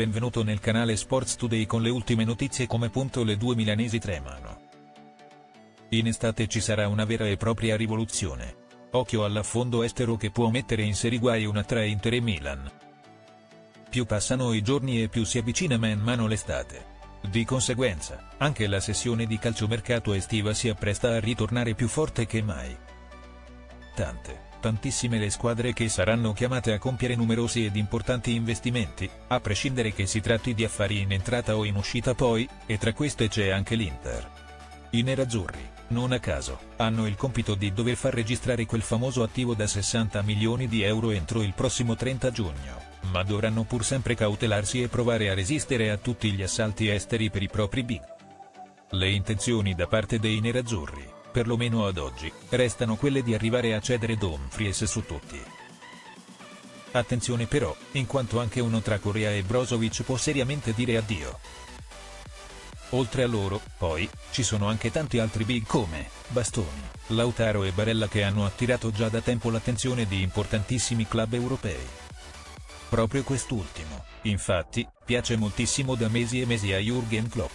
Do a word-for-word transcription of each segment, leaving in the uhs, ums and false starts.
benvenuto nel canale Sports Today con le ultime notizie. Come punto le due milanesi tremano. In estate ci sarà una vera e propria rivoluzione. Occhio all'affondo estero che può mettere in serie guai una tra Inter e Milan. Più passano i giorni e più si avvicina man mano l'estate. Di conseguenza, anche la sessione di calciomercato estiva si appresta a ritornare più forte che mai. Tante, tantissime le squadre che saranno chiamate a compiere numerosi ed importanti investimenti, a prescindere che si tratti di affari in entrata o in uscita poi, e tra queste c'è anche l'Inter. I nerazzurri, non a caso, hanno il compito di dover far registrare quel famoso attivo da sessanta milioni di euro entro il prossimo trenta giugno, ma dovranno pur sempre cautelarsi e provare a resistere a tutti gli assalti esteri per i propri big. Le intenzioni da parte dei nerazzurri, perlomeno ad oggi, restano quelle di arrivare a cedere Dumfries su tutti. Attenzione però, in quanto anche uno tra Correa e Brozovic può seriamente dire addio. Oltre a loro, poi, ci sono anche tanti altri big come Bastoni, Lautaro e Barella che hanno attirato già da tempo l'attenzione di importantissimi club europei. Proprio quest'ultimo, infatti, piace moltissimo da mesi e mesi a Jürgen Klopp.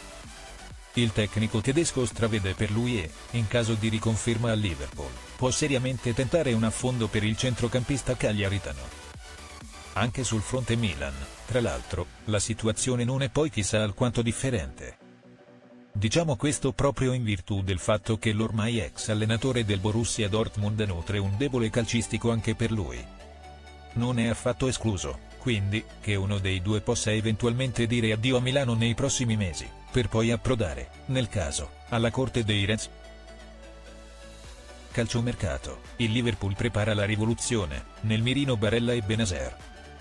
Il tecnico tedesco stravede per lui e, in caso di riconferma al Liverpool, può seriamente tentare un affondo per il centrocampista cagliaritano. Anche sul fronte Milan, tra l'altro, la situazione non è poi chissà alquanto differente. Diciamo questo proprio in virtù del fatto che l'ormai ex allenatore del Borussia Dortmund nutre un debole calcistico anche per lui. Non è affatto escluso, quindi, che uno dei due possa eventualmente dire addio a Milano nei prossimi mesi, per poi approdare, nel caso, alla corte dei Reds. Calciomercato, il Liverpool prepara la rivoluzione, nel mirino Barella e Bennacer.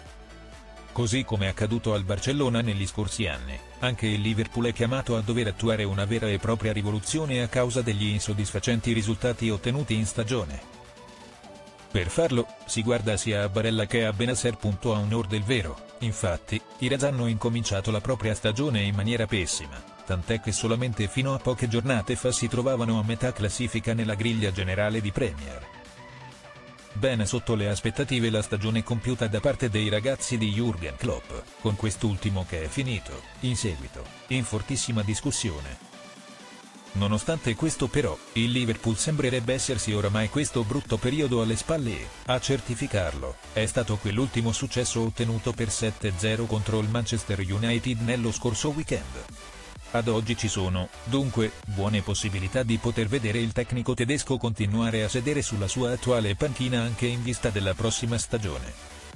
Così come accaduto al Barcellona negli scorsi anni, anche il Liverpool è chiamato a dover attuare una vera e propria rivoluzione a causa degli insoddisfacenti risultati ottenuti in stagione. Per farlo, si guarda sia a Barella che a Bennacer. A onor del vero, infatti, i Reds hanno incominciato la propria stagione in maniera pessima, tant'è che solamente fino a poche giornate fa si trovavano a metà classifica nella griglia generale di Premier. Ben sotto le aspettative la stagione compiuta da parte dei ragazzi di Jürgen Klopp, con quest'ultimo che è finito, in seguito, in fortissima discussione. Nonostante questo però, il Liverpool sembrerebbe essersi oramai questo brutto periodo alle spalle e, a certificarlo, è stato quell'ultimo successo ottenuto per sette a zero contro il Manchester United nello scorso weekend. Ad oggi ci sono, dunque, buone possibilità di poter vedere il tecnico tedesco continuare a sedere sulla sua attuale panchina anche in vista della prossima stagione.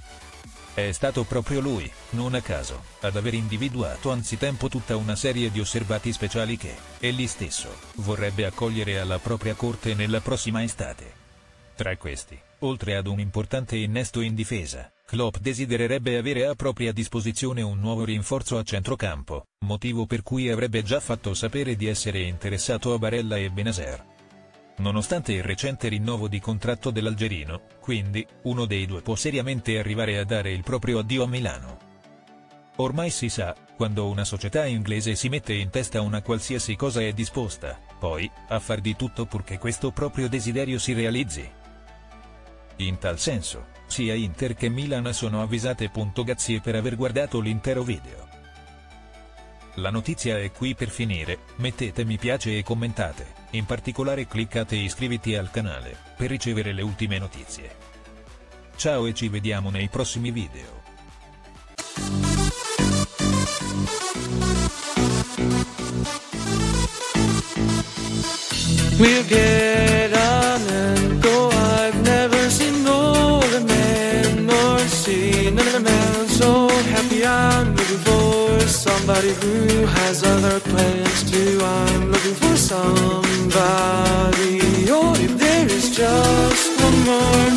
È stato proprio lui, non a caso, ad aver individuato anzitempo tutta una serie di osservati speciali che, egli stesso, vorrebbe accogliere alla propria corte nella prossima estate. Tra questi, oltre ad un importante innesto in difesa, Klopp desidererebbe avere a propria disposizione un nuovo rinforzo a centrocampo, motivo per cui avrebbe già fatto sapere di essere interessato a Barella e Bennacer. Nonostante il recente rinnovo di contratto dell'algerino, quindi, uno dei due può seriamente arrivare a dare il proprio addio a Milano. Ormai si sa, quando una società inglese si mette in testa una qualsiasi cosa è disposta, poi, a far di tutto purché questo proprio desiderio si realizzi. In tal senso, sia Inter che Milan sono avvisate. Grazie per aver guardato l'intero video. La notizia è qui per finire, mettete mi piace e commentate, in particolare cliccate iscriviti al canale, per ricevere le ultime notizie. Ciao e ci vediamo nei prossimi video. We'll get on and go. I've never seen older men nor seen another man so happy. I'm looking for somebody who has other plans too. I'm looking for somebody. Oh, if there is just one more